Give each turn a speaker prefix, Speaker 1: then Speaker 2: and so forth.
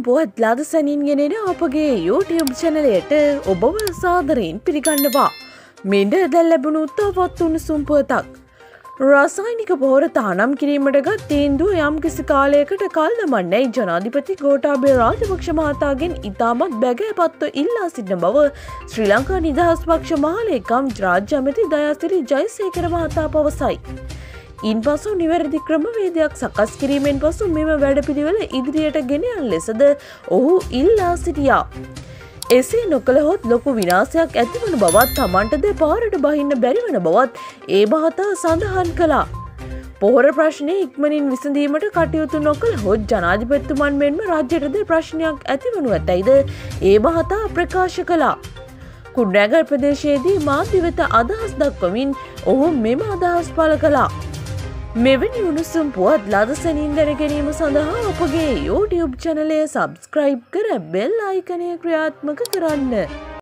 Speaker 1: පුවත් ලාදසනින් ගෙනෙන අපගේ YouTube චැනලයට ඔබව සාදරයෙන් පිළිගන්නවා. මෙන්න දැන් ලැබුණු තවත් උණුසුම් පුවතක්. රසායනික පොහොර තහනම් කිරීමට ගත් තීන්දුව යම්කිසි කාලයකට කල් දමන්නේ ජනාධිපති ගෝඨාභය රාජපක්ෂ මහතාගෙන් ඉතාමත් බැගෑපත්ව ඉල්ලා සිටින බව ශ්‍රී ලංකා නිදහස් පක්ෂ මහලේකම් රාජ්‍ය ඇමති දයාසිරි ජයසේකර මහතා පවසයි. ඉන්පසු නිවැරදි ක්‍රමවේදයක් සකස් කිරීමෙන් පසු මෙම වැඩපිළිවෙල ඉදිරියට ගෙන යන ලෙසද ඔහු ඉල්ලා සිටියා. එසේ නොකළහොත් ලොකු විනාශයක් ඇතිවන බවත් තමන්ට දෙපාරට බහින්න බැරි වන බවත් ඒ මහතා සඳහන් කළා. පොහොර ප්‍රශ්නය ඉක්මනින් විසඳීමට කටයුතු නොකළහොත් ජනාධිපතිතුමන් මෙන්ම රාජ්‍යයටද ප්‍රශ්නයක් ඇතිවනු ඇතැයිද ඒ මහතා ප්‍රකාශ කළා. කුඩෑගල් ප්‍රදේශයේදී මාධ්‍ය වෙත අදහස් දක්වමින් ඔහු මෙම අදහස් පළ කළා. මෙවැනි උණුසුම් පුවත් ලාදසනින් දැන ගැනීම සඳහා අපගේ YouTube චැනලය සබ්ස්ක්‍රයිබ් කර බෙල් අයිකනය ක්‍රියාත්මක කරන්න.